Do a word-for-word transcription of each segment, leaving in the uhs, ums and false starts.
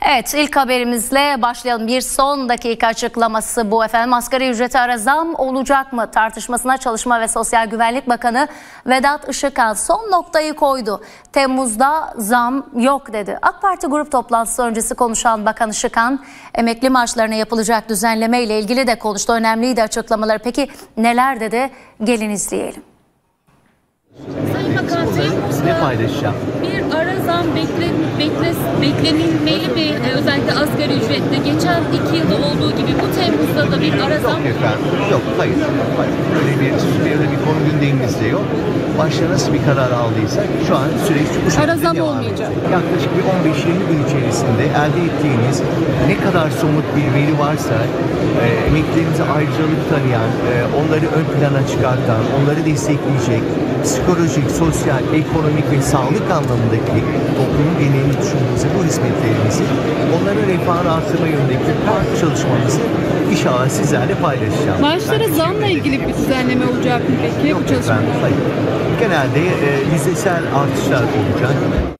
Evet, ilk haberimizle başlayalım. Bir son dakika açıklaması bu efendim. Asgari ücrete ara zam olacak mı tartışmasına Çalışma ve Sosyal Güvenlik Bakanı Vedat Işıkhan son noktayı koydu. Temmuz'da zam yok dedi. AK Parti grup toplantısı öncesi konuşan Bakan Işıkhan emekli maaşlarına yapılacak düzenleme ile ilgili de konuştu. Önemliydi açıklamaları. Peki neler dedi? Gelin izleyelim. Sayın Bakan, Temmuz'da paylaşacağım. Bir ara zam beklen, bekles, beklenilmeli mi? Ee, özellikle asgari ücrette. Geçen iki yılda olduğu gibi bu Temmuz'da da bir ara zam... Yok efendim. Yok, hayır. hayır. Öyle bir, böyle bir konu gündemimizde yok. Başta nasıl bir karar aldıysak şu an süreç bu şekilde ara zam devam olmayacak. edecek. Yaklaşık bir on beş yirmi gün içerisinde elde ettiğiniz ne kadar somut bir veri varsa e, emeklilerimize ayrıcalık tanıyan, e, onları ön plana çıkartan, onları destekleyecek, psikolojik, sosyal, ekonomik ve sağlık anlamındaki toplumun genelini düşündüğümüzde bu hizmetlerimizi, onların refahını artırma yönündeki farklı çalışmamızı inşallah sizlerle paylaşacağım. Maaşlara zamla ilgili bir düzenleme olacak mı peki? Yok bu çalışmalar? efendim, hayır. Genelde e, yüzdesel artışlar olacak.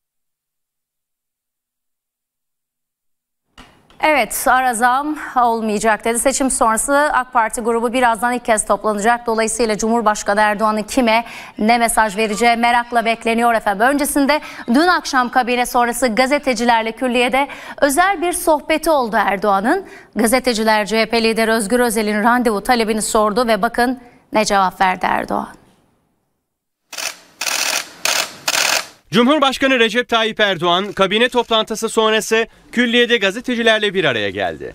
Evet, ara zam olmayacak dedi. Seçim sonrası AK Parti grubu birazdan ilk kez toplanacak. Dolayısıyla Cumhurbaşkanı Erdoğan'ın kime ne mesaj vereceği merakla bekleniyor efendim. Öncesinde dün akşam kabine sonrası gazetecilerle külliyede özel bir sohbeti oldu Erdoğan'ın. Gazeteciler C H P lideri Özgür Özel'in randevu talebini sordu ve bakın ne cevap verdi Erdoğan. Cumhurbaşkanı Recep Tayyip Erdoğan kabine toplantısı sonrası külliyede gazetecilerle bir araya geldi.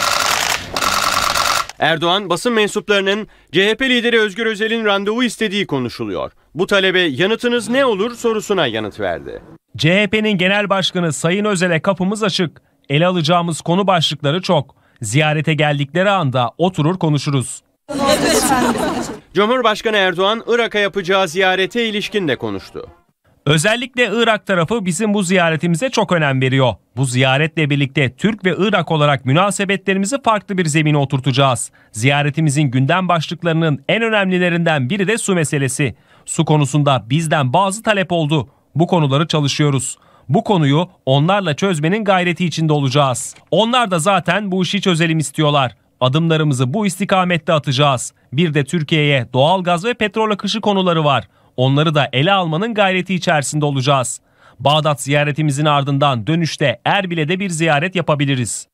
Erdoğan basın mensuplarının C H P lideri Özgür Özel'in randevu istediği konuşuluyor. Bu talebe yanıtınız ne olur sorusuna yanıt verdi. C H P'nin genel başkanı Sayın Özel'e kapımız açık. Ele alacağımız konu başlıkları çok. Ziyarete geldikleri anda oturur konuşuruz. Cumhurbaşkanı Erdoğan Irak'a yapacağı ziyarete ilişkin de konuştu. Özellikle Irak tarafı bizim bu ziyaretimize çok önem veriyor. Bu ziyaretle birlikte Türk ve Irak olarak münasebetlerimizi farklı bir zemine oturtacağız. Ziyaretimizin gündem başlıklarının en önemlilerinden biri de su meselesi. Su konusunda bizden bazı talep oldu. Bu konuları çalışıyoruz. Bu konuyu onlarla çözmenin gayreti içinde olacağız. Onlar da zaten bu işi çözelim istiyorlar. Adımlarımızı bu istikamette atacağız. Bir de Türkiye'ye doğalgaz ve petrol akışı konuları var. Onları da ele almanın gayreti içerisinde olacağız. Bağdat ziyaretimizin ardından dönüşte Erbil'e bir ziyaret yapabiliriz.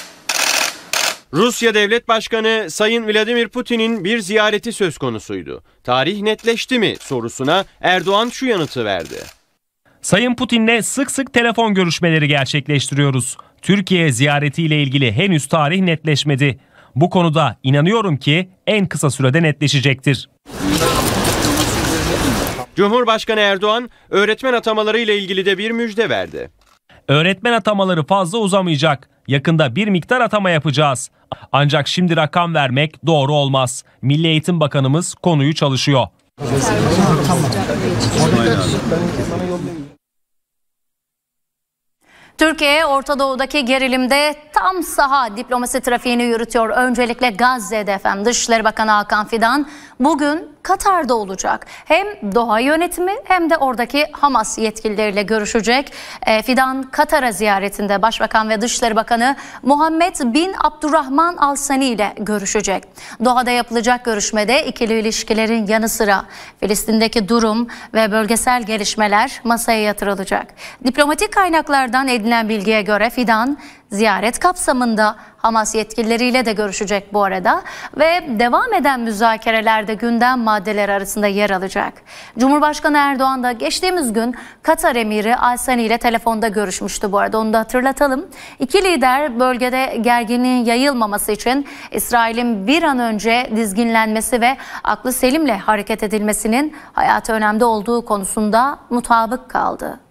Rusya Devlet Başkanı Sayın Vladimir Putin'in bir ziyareti söz konusuydu. Tarih netleşti mi sorusuna Erdoğan şu yanıtı verdi. Sayın Putin'le sık sık telefon görüşmeleri gerçekleştiriyoruz. Türkiye ziyaretiyle ilgili henüz tarih netleşmedi. Bu konuda inanıyorum ki en kısa sürede netleşecektir. Cumhurbaşkanı Erdoğan öğretmen atamaları ile ilgili de bir müjde verdi. Öğretmen atamaları fazla uzamayacak. Yakında bir miktar atama yapacağız. Ancak şimdi rakam vermek doğru olmaz. Milli Eğitim Bakanımız konuyu çalışıyor. Türkiye, Orta Doğu'daki gerilimde tam saha diplomasi trafiğini yürütüyor. Öncelikle Gazze'de efendim. Dışişleri Bakanı Hakan Fidan bugün Katar'da olacak. Hem Doha yönetimi hem de oradaki Hamas yetkilileriyle görüşecek. E, Fidan Katar'a ziyaretinde Başbakan ve Dışişleri Bakanı Muhammed bin Abdurrahman Al Sani ile görüşecek. Doha'da yapılacak görüşmede ikili ilişkilerin yanı sıra Filistin'deki durum ve bölgesel gelişmeler masaya yatırılacak. Diplomatik kaynaklardan edinilen bilgiye göre Fidan ziyaret kapsamında Hamas yetkilileriyle de görüşecek bu arada ve devam eden müzakerelerde gündem maddeleri arasında yer alacak. Cumhurbaşkanı Erdoğan da geçtiğimiz gün Katar Emiri Al Sani ile telefonda görüşmüştü bu arada, onu da hatırlatalım. İki lider bölgede gerginliğin yayılmaması için İsrail'in bir an önce dizginlenmesi ve aklı selimle hareket edilmesinin hayati önemde olduğu konusunda mutabık kaldı.